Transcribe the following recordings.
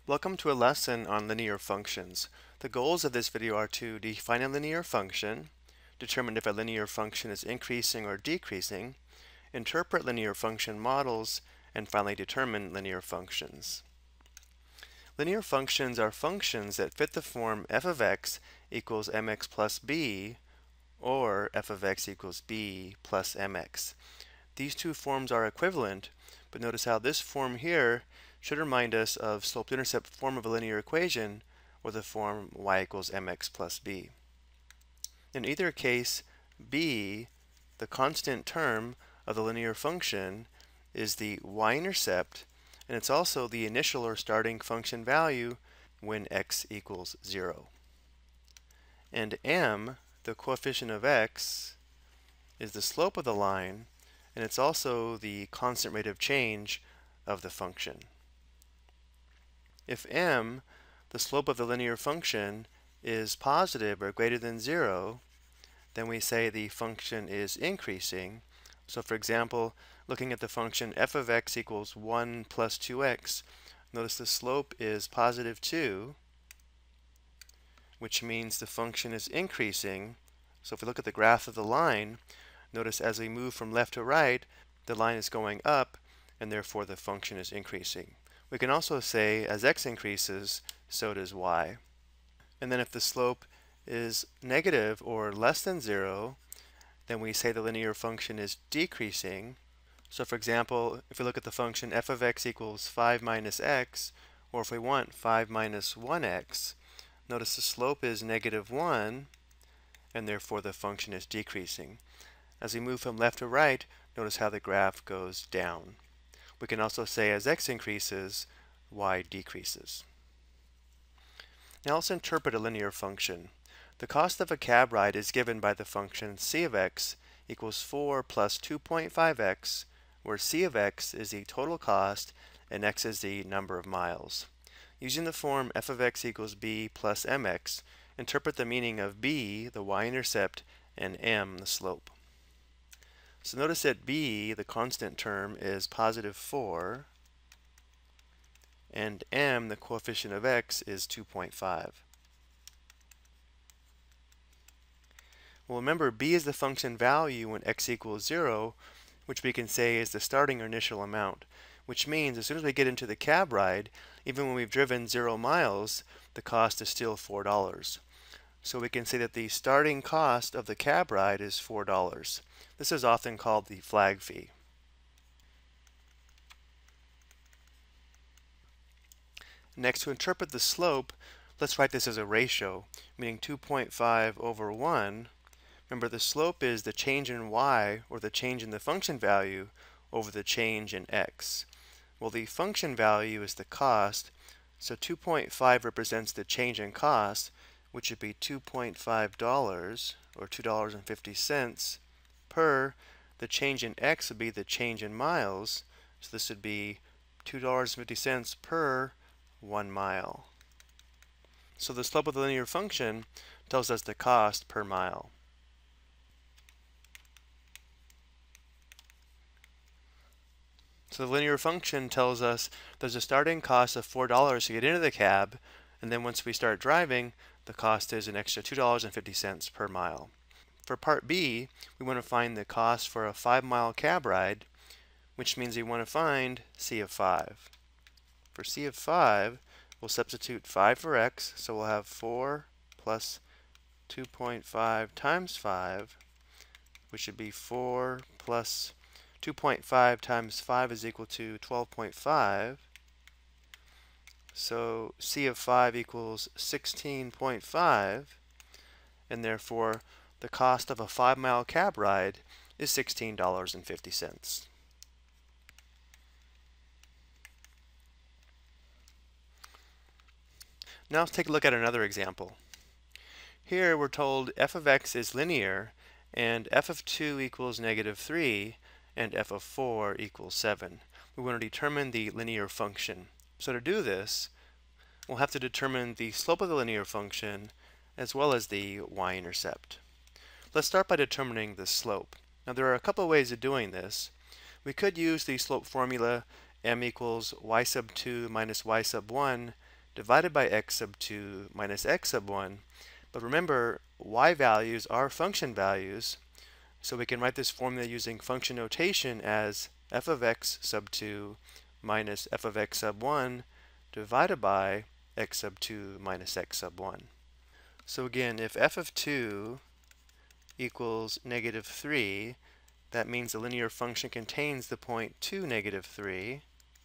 Welcome to a lesson on linear functions. The goals of this video are to define a linear function, determine if a linear function is increasing or decreasing, interpret linear function models, and finally determine linear functions. Linear functions are functions that fit the form f of x equals mx plus b or f of x equals b plus mx. These two forms are equivalent, but notice how this form here should remind us of slope-intercept form of a linear equation, or the form y equals mx plus b. In either case, b, the constant term of the linear function, is the y-intercept, and it's also the initial or starting function value when x equals 0. And m, the coefficient of x, is the slope of the line, and it's also the constant rate of change of the function. If m, the slope of the linear function, is positive or greater than 0, then we say the function is increasing. So for example, looking at the function f of x equals 1 plus 2x, notice the slope is positive 2, which means the function is increasing. So if we look at the graph of the line, notice as we move from left to right, the line is going up, and therefore the function is increasing. We can also say as x increases, so does y. And then if the slope is negative or less than 0, then we say the linear function is decreasing. So for example, if we look at the function f of x equals 5 minus x, or if we want 5 minus 1x, notice the slope is negative 1, and therefore the function is decreasing. As we move from left to right, notice how the graph goes down. We can also say as x increases, y decreases. Now let's interpret a linear function. The cost of a cab ride is given by the function c of x equals 4 plus 2.5x, where c of x is the total cost and x is the number of miles. Using the form f of x equals b plus mx, interpret the meaning of b, the y-intercept, and m, the slope. So notice that b, the constant term, is positive 4, and m, the coefficient of x, is 2.5. Well, remember, b is the function value when x equals 0, which we can say is the starting or initial amount, which means as soon as we get into the cab ride, even when we've driven 0 miles, the cost is still $4. So we can say that the starting cost of the cab ride is $4. This is often called the flag fee. Next, to interpret the slope, let's write this as a ratio, meaning 2.5 over 1. Remember, the slope is the change in y, or the change in the function value, over the change in x. Well, the function value is the cost, so 2.5 represents the change in cost, which would be $2.5, or $2.50, per the change in x would be the change in miles, so this would be $2.50 per 1 mile. So the slope of the linear function tells us the cost per mile. So the linear function tells us there's a starting cost of $4 to get into the cab, and then once we start driving, the cost is an extra $2.50 per mile. For part B, we want to find the cost for a 5-mile cab ride, which means we want to find c of 5. For c of 5, we'll substitute 5 for x, so we'll have 4 plus 2.5 times 5, which would be 4 plus 2.5 times 5 is equal to 12.5. So c of 5 equals 16.5, and therefore the cost of a 5-mile cab ride is $16.50. Now let's take a look at another example. Here we're told f of x is linear, and f of 2 equals negative 3, and f of 4 equals 7. We want to determine the linear function. So to do this, we'll have to determine the slope of the linear function as well as the y-intercept. Let's start by determining the slope. Now there are a couple ways of doing this. We could use the slope formula m equals y sub 2 minus y sub 1, divided by x sub 2 minus x sub 1. But remember, y values are function values, so we can write this formula using function notation as f of x sub 2 minus f of x sub 1 divided by x sub 2 minus x sub 1. So again, if f of 2 equals negative 3, that means the linear function contains the point 2, negative 3.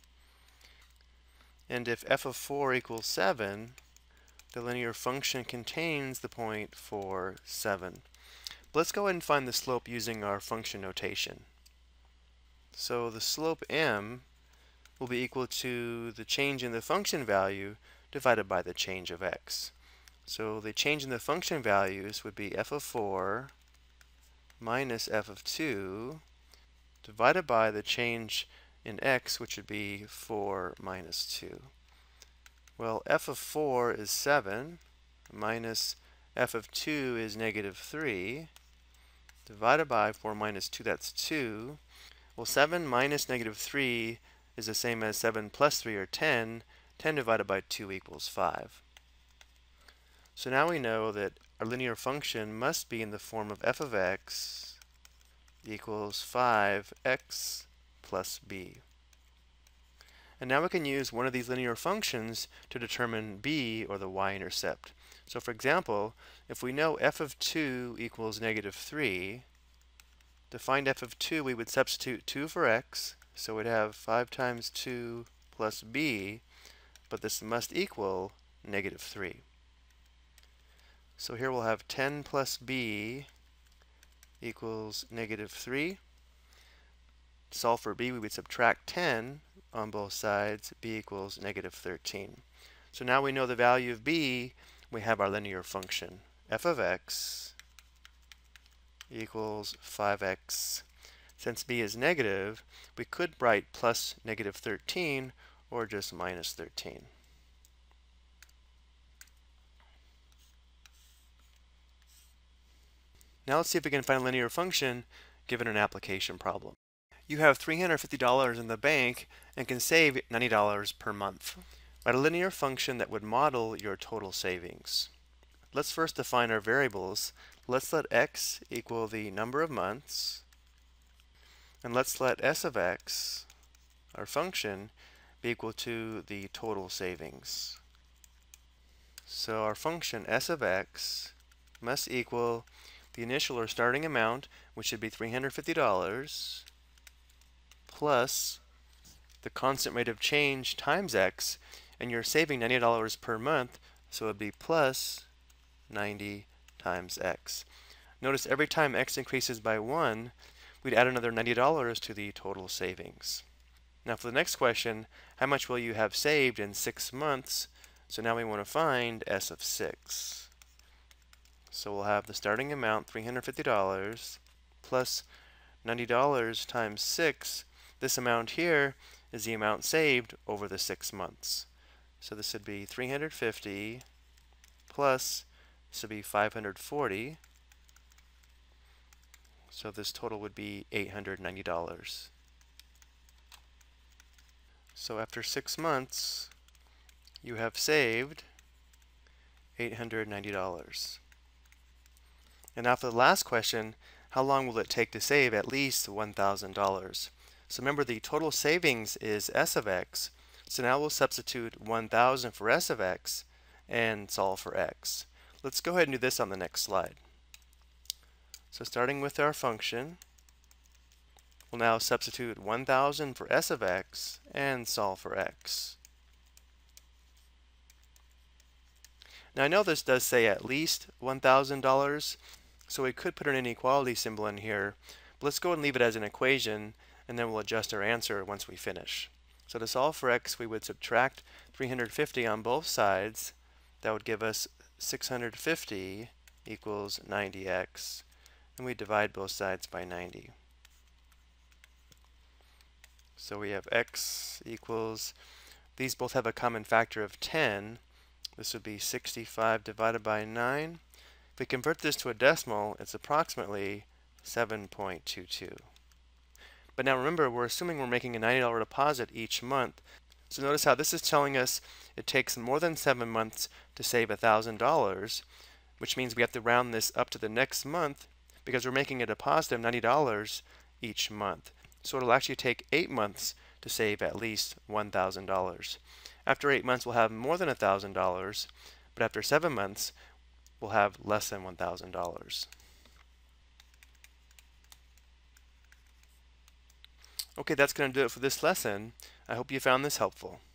And if f of 4 equals 7, the linear function contains the point 4, 7. Let's go ahead and find the slope using our function notation. So the slope m will be equal to the change in the function value divided by the change of x. So the change in the function values would be f of 4 minus f of 2 divided by the change in x, which would be 4 minus 2. Well, f of 4 is 7 minus f of 2 is negative 3 divided by 4 minus 2, that's 2. Well, 7 minus negative 3 is the same as 7 plus 3, or 10. 10 divided by 2 equals 5. So now we know that our linear function must be in the form of f of x equals 5x plus b. And now we can use one of these linear functions to determine b, or the y-intercept. So for example, if we know f of 2 equals negative 3, to find f of 2 we would substitute 2 for x, so we'd have 5 times 2 plus b, but this must equal negative 3. So here we'll have 10 plus b equals negative 3. To solve for b, we would subtract 10 on both sides. B equals negative 13. So now we know the value of b. We have our linear function. F of x equals 5x. Since b is negative, we could write plus negative 13 or just minus 13. Now let's see if we can find a linear function given an application problem. You have $350 in the bank and can save $90 per month. Write a linear function that would model your total savings. Let's first define our variables. Let's let x equal the number of months, and let's let s of x, our function, be equal to the total savings. So our function s of x must equal the initial or starting amount, which should be $350, plus the constant rate of change times x, and you're saving $90 per month, so it would be plus 90 times x. Notice every time x increases by 1, we'd add another $90 to the total savings. Now for the next question, how much will you have saved in 6 months? So now we want to find s of 6. So we'll have the starting amount, $350, plus $90 times 6. This amount here is the amount saved over the 6 months. So this would be 350 plus, this would be 540. So this total would be $890. So after 6 months, you have saved $890. And now for the last question, how long will it take to save at least $1,000? So remember, the total savings is s of x. So now we'll substitute 1,000 for s of x and solve for x. Let's go ahead and do this on the next slide. So starting with our function, we'll now substitute 1,000 for s of x and solve for x. Now I know this does say at least $1,000, so we could put an inequality symbol in here, but let's go and leave it as an equation, and then we'll adjust our answer once we finish. So to solve for x, we would subtract 350 on both sides. That would give us 650 equals 90x, and we divide both sides by 90. So we have x equals, these both have a common factor of 10. This would be 65 divided by 9. If we convert this to a decimal, it's approximately 7.22. But now remember, we're assuming we're making a $90 deposit each month. So notice how this is telling us it takes more than 7 months to save $1,000, which means we have to round this up to the next month because we're making it a positive $90 each month. So it'll actually take 8 months to save at least $1,000. After 8 months, we'll have more than $1,000, but after 7 months, we'll have less than $1,000. Okay, that's going to do it for this lesson. I hope you found this helpful.